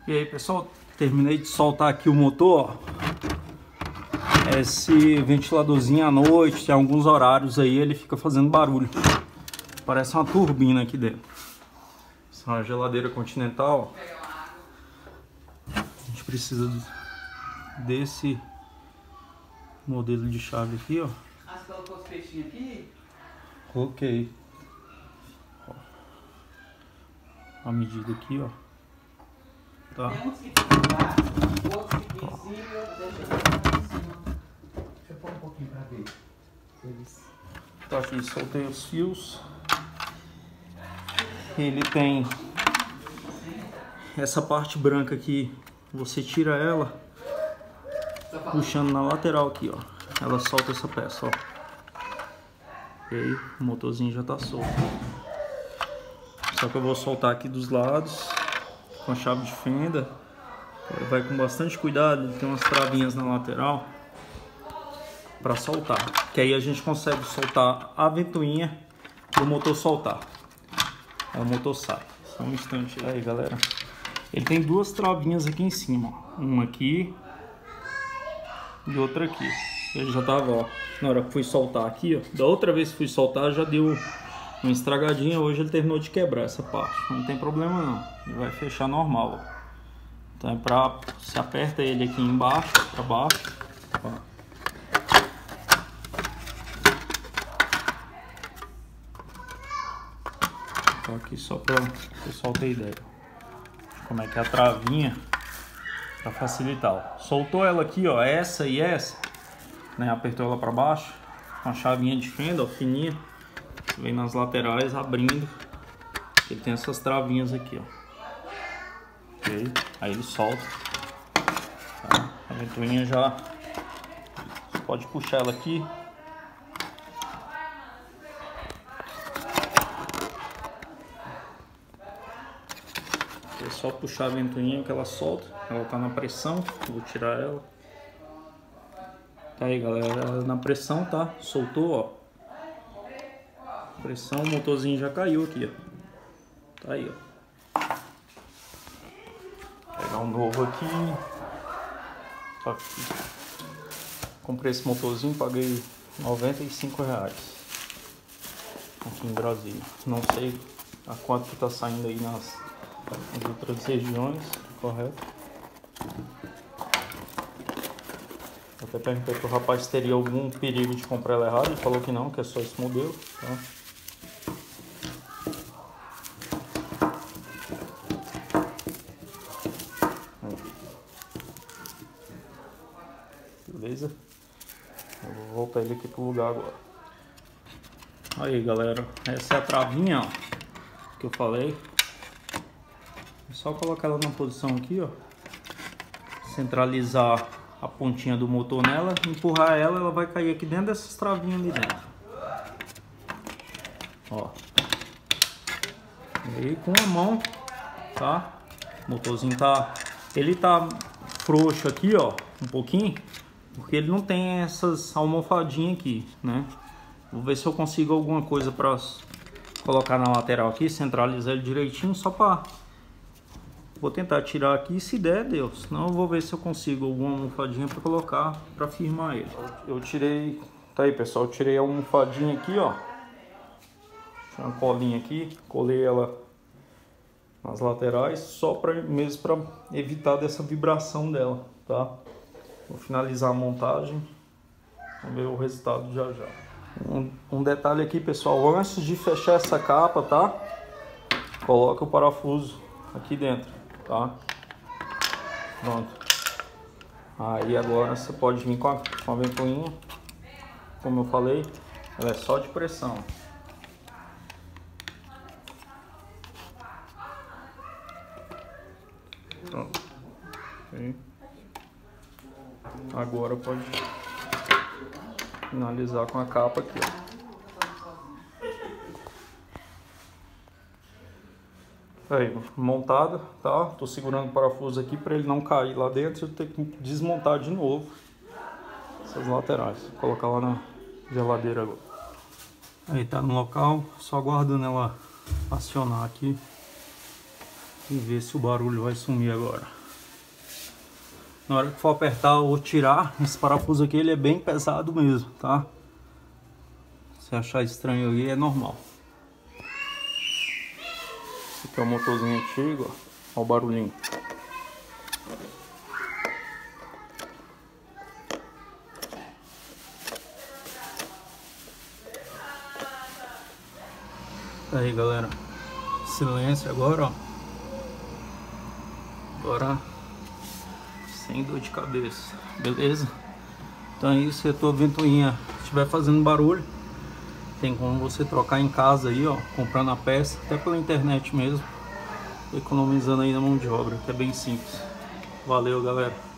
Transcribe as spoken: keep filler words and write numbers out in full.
E aí, pessoal, terminei de soltar aqui o motor, ó. Esse ventiladorzinho à noite, tem alguns horários aí, ele fica fazendo barulho. Parece uma turbina aqui dentro. Essa é uma geladeira Continental. A gente precisa desse modelo de chave aqui, ó. Ah, você colocou os peixinhos aqui? Coloquei. Ó. A medida aqui, ó. Tá. Tem uns que ficam lá, outros que ficam em cima, deixa eu ver em cima. Deixa eu pôr um pouquinho pra ver. Eles... Tá aqui, soltei os fios. Ele tem essa parte branca aqui, você tira ela puxando na lateral aqui, ó. Ela solta essa peça, ó. E aí o motorzinho já tá solto. Só que eu vou soltar aqui dos lados com a chave de fenda. Vai com bastante cuidado, tem umas travinhas na lateral para soltar, que aí a gente consegue soltar a ventoinha do motor soltar. Aí o motor sai. Só um instante aí, galera. Ele tem duas travinhas aqui em cima, ó. Uma aqui e outra aqui. Ele já tava, ó, na hora que fui soltar aqui, ó. Da outra vez que fui soltar já deu uma estragadinha. Hoje ele terminou de quebrar essa parte. Não tem problema não. Ele vai fechar normal, ó. Então é pra... Você aperta ele aqui embaixo, pra baixo, ó. Tô aqui só pra o pessoal ter ideia de como é que é a travinha, pra facilitar, ó. Soltou ela aqui, ó, essa e essa, né? Apertou ela pra baixo com a chavinha de fenda, ó, fininha. Vem nas laterais abrindo. Ele tem essas travinhas aqui, ó. Ok? Aí ele solta, tá? A ventoinha já... Você pode puxar ela aqui. É só puxar a ventoinha que ela solta. Ela tá na pressão. Vou tirar ela. Tá aí, galera. Ela na pressão, tá? Soltou, ó. Pressão, o motorzinho já caiu aqui, ó. Tá aí, ó. Vou pegar um novo aqui. Tá aqui. Comprei esse motorzinho, paguei noventa e cinco reais aqui em Brasília. Não sei a quanto que tá saindo aí nas, nas outras regiões, correto? Eu até perguntei pro rapaz se teria algum perigo de comprar ela errada. Ele falou que não, que é só esse modelo, tá? Beleza? Eu vou voltar ele aqui pro lugar agora. Aí, galera, essa é a travinha, ó, que eu falei. É só colocar ela na posição aqui, ó. Centralizar a pontinha do motor nela, empurrar ela, ela vai cair aqui dentro dessas travinhas ali dentro. Ó. E aí com a mão, tá? O motorzinho tá... Ele tá frouxo aqui, ó, um pouquinho. Porque ele não tem essas almofadinhas aqui, né? Vou ver se eu consigo alguma coisa para colocar na lateral aqui, centralizar ele direitinho, só para... Vou tentar tirar aqui, se der, Deus. Senão eu vou ver se eu consigo alguma almofadinha para colocar, para firmar ele. Eu tirei... Tá aí, pessoal, eu tirei a almofadinha aqui, ó. Tinha uma colinha aqui, colei ela nas laterais, só para mesmo para evitar dessa vibração dela, tá? Vou finalizar a montagem, vamos ver o resultado já já. Um, um detalhe aqui, pessoal, antes de fechar essa capa, tá? Coloca o parafuso aqui dentro, tá? Pronto. Aí agora você pode vir com a, com a ventoinha, como eu falei, ela é só de pressão. Pronto. Okay. Agora pode finalizar com a capa aqui, ó. Aí, montada, tá? Tô segurando o parafuso aqui para ele não cair lá dentro. Eu tenho que desmontar de novo essas laterais. Vou colocar lá na geladeira agora. Aí tá no local, só aguardando ela acionar aqui. e ver se o barulho vai sumir agora. Na hora que for apertar ou tirar, esse parafuso aqui ele é bem pesado mesmo, tá? Se achar estranho aí é normal. Esse aqui é o motorzinho antigo, ó. Olha o barulhinho. Aí galera, silêncio agora, ó. Agora sem dor de cabeça, beleza? Então é isso, se a tua ventoinha estiver fazendo barulho, tem como você trocar em casa aí, ó, comprando a peça, até pela internet mesmo, economizando aí na mão de obra, que é bem simples. Valeu galera!